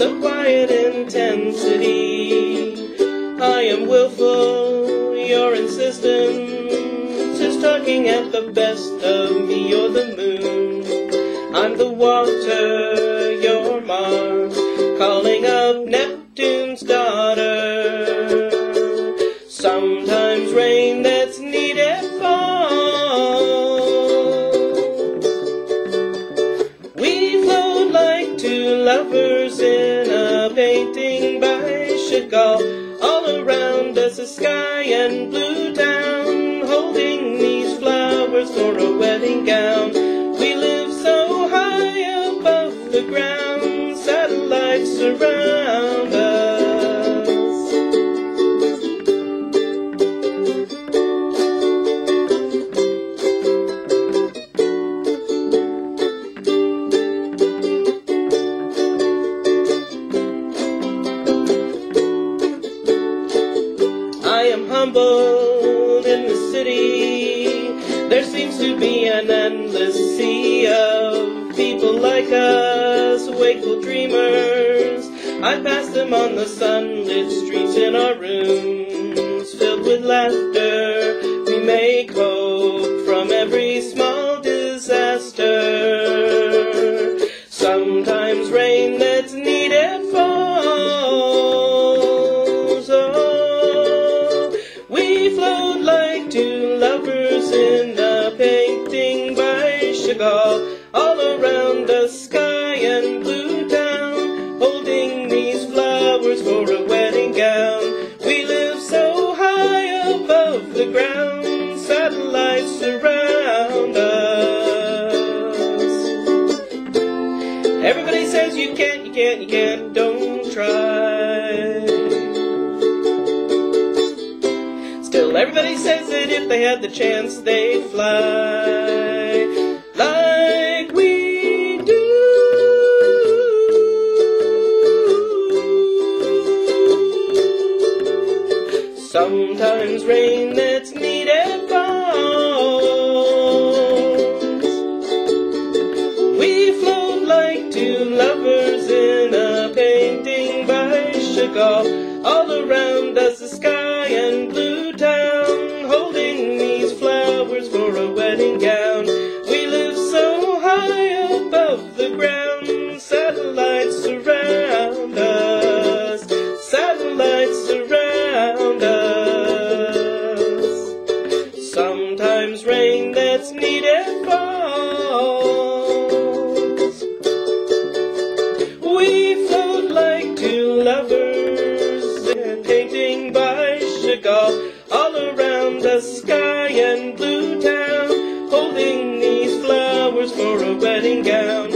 of quiet intensity. I am willful, your insistence is tugging at the best of me. You're the moon, I'm the water, you're Mars, calling up Neptune's daughter. Sometimes rain that's needed falls. We float like two lovers in a painting by Chagall. All around us a sky and blue town, holding these flowers for a wedding gown. We live so high above the ground, satellites surround us. I am humbled in the city. There seems to be an endless sea of people like us, wakeful dreamers. I pass them on the sunlit streets in our rooms, filled with laughter. We make hope from every small disaster. Sometimes rain that's needed falls. Oh, we float like two lovers in a painting by Chagall. All around us sky and blue town, holding these flowers for a wedding gown. We live so high above the ground, satellites surround us. Everybody says you can't, don't try. Still everybody says that if they had the chance they'd fly like we do. Sometimes rain that's needed falls. We float like two lovers in a painting by Chagall. All around us the sky and blue town, holding these flowers for a wedding gown. We live so high above the ground, satellites surround us, satellites surround us. Sometimes rain that's needed falls. We float like two lovers in a painting by Chagall. All around us sky and blue town, holding these flowers for a wedding gown.